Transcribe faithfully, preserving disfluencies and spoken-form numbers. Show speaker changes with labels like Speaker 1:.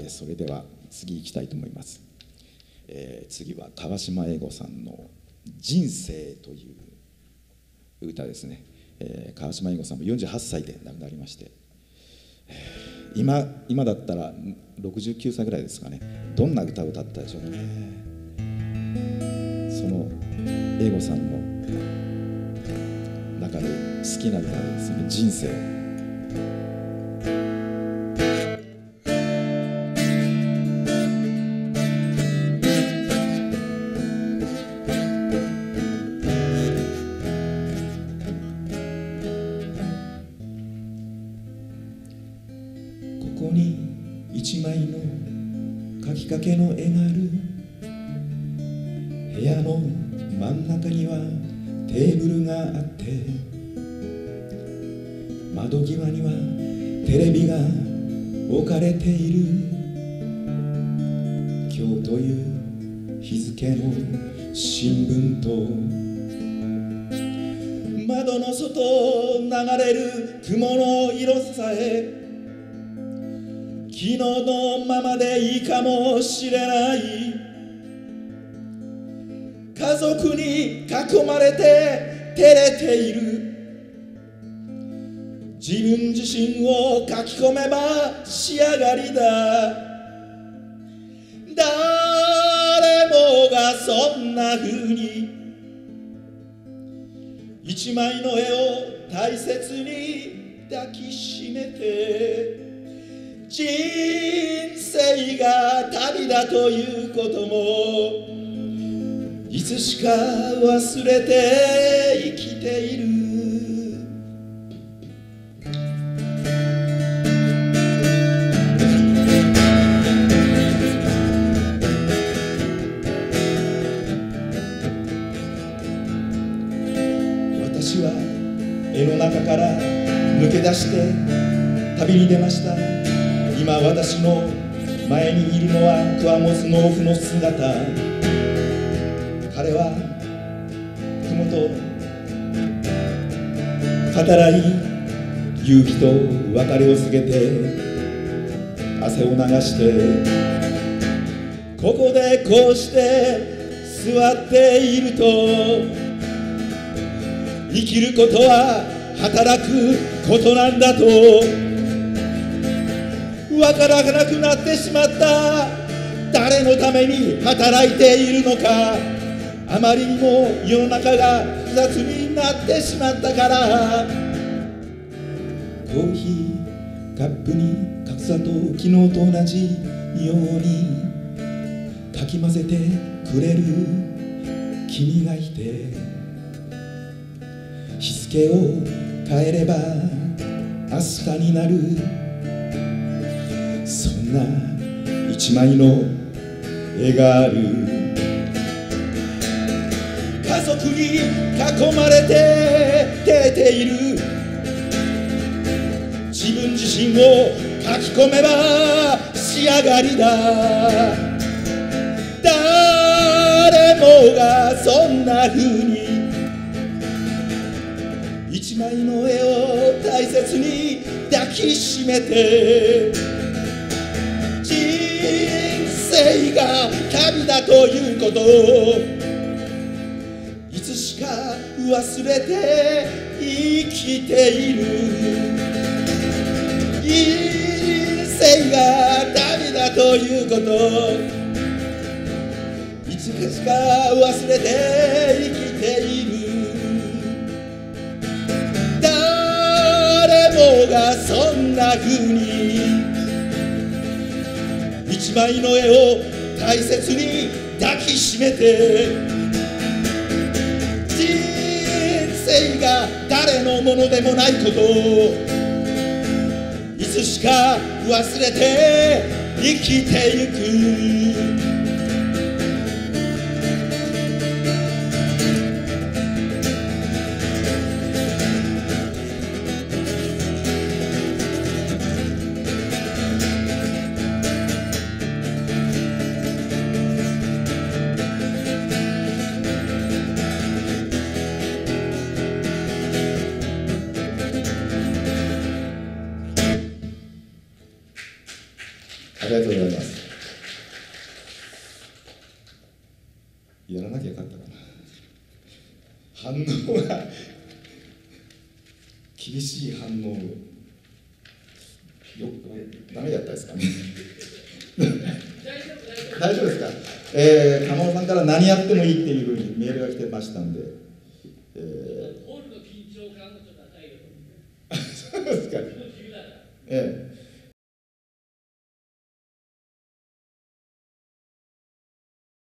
Speaker 1: それでは次行きたいと思います。えー、次は川島英吾さんの「人生」という歌ですね。えー、川島英吾さんもよんじゅうはっさいで亡くなりまして、今, 今だったらろくじゅうきゅうさいぐらいですかね。どんな歌を歌ったでしょうかね。その英吾さんの中で好きな歌ですね、人生。
Speaker 2: ここに一枚の描きかけの絵がある。部屋の真ん中にはテーブルがあって、窓際にはテレビが置かれている。今日という日付の新聞と、窓の外を流れる雲の色さえ昨日のままでいいかもしれない。家族に囲まれて照れている。自分自身を書き込めば仕上がりだ。誰もがそんな風に一枚の絵を大切に抱きしめて、人生が旅だということもいつしか忘れて生きている。私は絵の中から抜け出して旅に出ました。今私の前にいるのは桑本農夫の姿。彼は雲と語らい、夕日と別れを告げて汗を流して、ここでこうして座っていると、生きることは働くことなんだとわからなくなってしまった。誰のために働いているのか、あまりにも世の中が複雑になってしまったから。コーヒーカップに格差と昨日と同じようにかき混ぜてくれる君がいて、日付を変えれば明日になる。そんな一枚の絵がある。家族に囲まれて照れている。自分自身を書き込めば仕上がりだ。誰もがそんな風に一枚の絵を大切に抱きしめて、人生が旅だということをいつしか忘れて生きている。人生が旅だということをいつしか忘れて生きている。誰もがそんな風に一枚の絵を大切に抱きしめて、人生が誰のものでもないことをいつしか忘れて生きてゆく。
Speaker 1: ありがとうございます。やらなきゃよかったかな。反応が厳しい反応、よくダメだったですかね。大丈夫ですか。えー、鴨野さんから何やってもいいっていうふうにメールが来てましたんで、えー、
Speaker 3: ホールの緊張感をちょっと与えようと思って。
Speaker 1: そうですか。ええ